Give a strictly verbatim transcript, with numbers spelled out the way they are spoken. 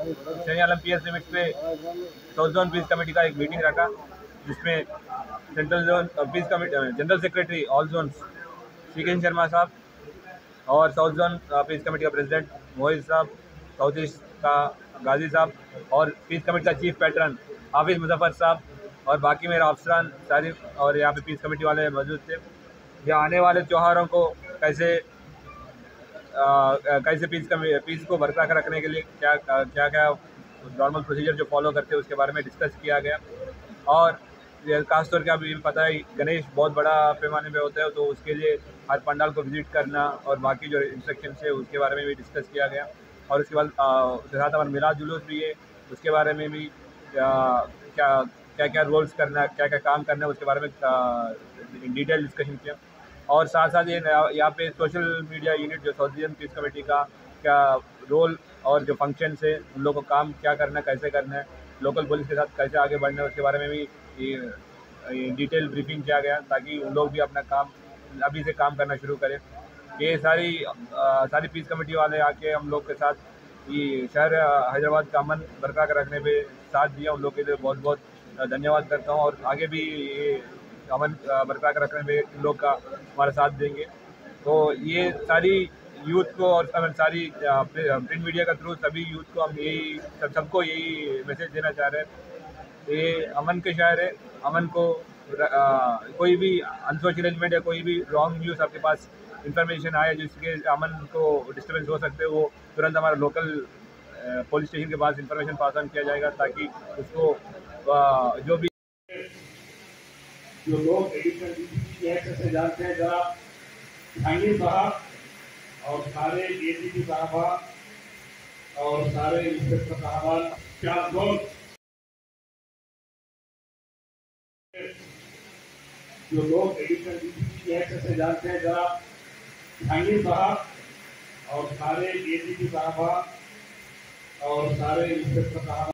शनियालम P S limits पे south zone peace committee का एक मीटिंग रखा, जिसमें central zone peace committee general secretary all zone Shrikesh Sharma साहब और साउथ जोन पीस कमेटी का प्रेसिडेंट मोहित साहब, साउथ ईस्ट का गाजी साहब और पीस कमेटी का चीफ पैटर्न हाफिज मुजफ्फर साहब और बाकी मेरे अफसरान सारी और यहाँ पे पीस कमेटी वाले मौजूद थे। यहाँ आने वाले त्योहारों को कैसे आ, कैसे पीस पीस को बरकरार रखने के लिए क्या क्या क्या नॉर्मल प्रोसीजर जो फॉलो करते हैं उसके बारे में डिस्कस किया गया। और खासतौर का भी पता है गणेश बहुत बड़ा पैमाने पे होता है, तो उसके लिए हर पंडाल को विजिट करना और बाकी जो इंस्ट्रक्शन है उसके बारे में भी डिस्कस किया गया। और उसके बाद साथ हमारा मिलाद जुलूस भी है, उसके बारे में भी आ, क्या क्या क्या रोल्स करना, क्या क्या काम करना है उसके बारे में डिटेल डिस्कशन किया। और साथ साथ ये यहाँ पे सोशल मीडिया यूनिट जो साउथ इंडियन पीस कमेटी का क्या रोल और जो फंक्शन है उन लोगों को काम क्या करना है, कैसे करना है, लोकल पुलिस के साथ कैसे आगे बढ़ना है, उसके बारे में भी ये डिटेल ब्रीफिंग किया गया ताकि उन लोग भी अपना काम अभी से काम करना शुरू करें। ये सारी आ, सारी पीस कमेटी वाले आके हम लोग के साथ ये शहर हैदराबाद का अमन बरकरार रखने पे साथ दिया, उन लोग के लिए बहुत बहुत धन्यवाद करता हूँ। और आगे भी ये अमन बरकरार रखने में इन लोग का हमारा साथ देंगे। तो ये सारी यूथ को और सारी प्रिंट मीडिया का थ्रू सभी यूथ को हम यही सब सबको यही मैसेज देना चाह रहे हैं। ये अमन के शहर है, अमन को आ, कोई भी अनफॉर्चुनेटमेंट या कोई भी रॉन्ग न्यूज़ आपके पास इंफॉर्मेशन आए जिसके अमन को डिस्टर्बेंस हो सकते हैं, वो तुरंत हमारा लोकल पुलिस स्टेशन के पास इंफॉर्मेशन पास ऑन किया जाएगा ताकि उसको आ, जो भी जो लोग एडिशनल डीसीपी एक्ट से जानते हैं जरा खानी साहब और सारे एसीपी साहब और सारे इंस्पेक्टर साहब क्या लोग जो लोग एडिशनल डीसीपी एक्ट से जानते हैं जरा खानी साहब और सारे एसीपी साहब और सारे इंस्पेक्टर साहब